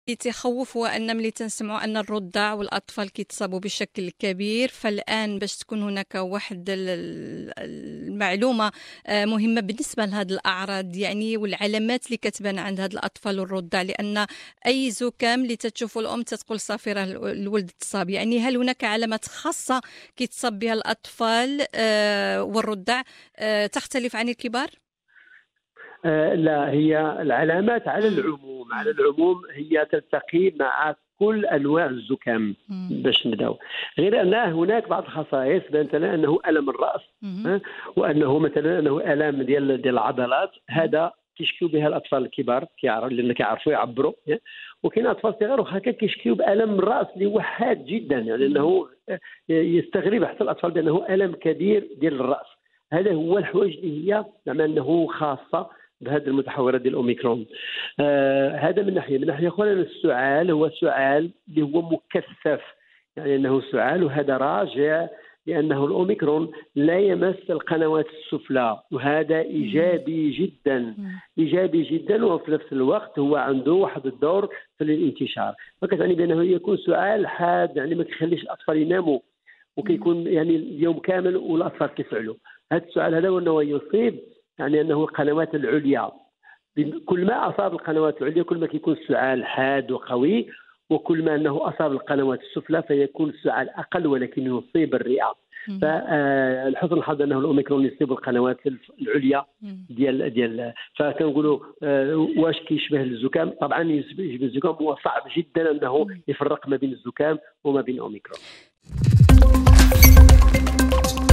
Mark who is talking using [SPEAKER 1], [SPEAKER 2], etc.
[SPEAKER 1] تخوف هو أن ملي تنسمعوا أن الرضع والأطفال كيتصابوا بشكل كبير، فالآن باش تكون هناك واحد المعلومة مهمة بالنسبة لهذه الأعراض يعني والعلامات اللي كتبان عند هاد الأطفال والرضع، لأن أي زكام اللي تتشوفوا الأم تتقول صافي راه الولد تصاب. يعني هل هناك علامات خاصة كيتصاب بها الأطفال والرضع تختلف عن الكبار؟
[SPEAKER 2] لا، هي العلامات على العموم هي تلتقي مع كل انواع الزكام. باش نبداو، غير ان هناك بعض الخصائص بانت لنا انه الم الراس، وانه مثلا انه الام ديال العضلات، هذا كيشكيو بها الاطفال الكبار لان كيعرفوا يعبروا. وكاين اطفال صغار واخا كيشكيو بالم الراس اللي هو حاد جدا، يعني انه يستغرب حتى الاطفال بانه الم كبير ديال الراس. هذا هو الحوايج اللي هي زعما انه خاصه بهذه المتحورات ديال الاوميكرون. هذا من ناحيه اخرى السعال هو سعال اللي هو مكثف، يعني انه سعال، وهذا راجع لانه الاوميكرون لا يمس القنوات السفلى، وهذا ايجابي جدا، ايجابي جدا، وفي نفس الوقت هو عنده واحد الدور في الانتشار. فكتعني بانه يكون سعال حاد، يعني ما كيخليش الاطفال يناموا، وكيكون يعني اليوم كامل والاطفال كيفعلوا. هذا السؤال هذا وانه يصيب يعني انه القنوات العليا، كل ما اصاب القنوات العليا كل ما كيكون السعال حاد وقوي، وكل ما انه اصاب القنوات السفلى فيكون السعال اقل ولكن يصيب الرئه. فالحسن الحظ انه الاوميكرون يصيب القنوات العليا ديال فكنقولوا واش كيشبه الزكام؟ طبعا يشبه الزكام، هو صعب جدا انه يفرق ما بين الزكام وما بين الاوميكرون.